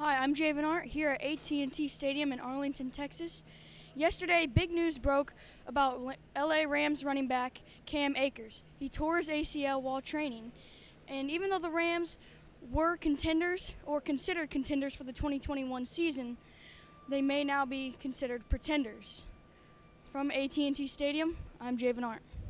Hi, I'm Javen Art here at AT&T Stadium in Arlington, Texas. Yesterday, big news broke about LA Rams running back Cam Akers. He tore his ACL while training, and even though the Rams were contenders or considered contenders for the 2021 season, they may now be considered pretenders. From AT&T Stadium, I'm Javen Art.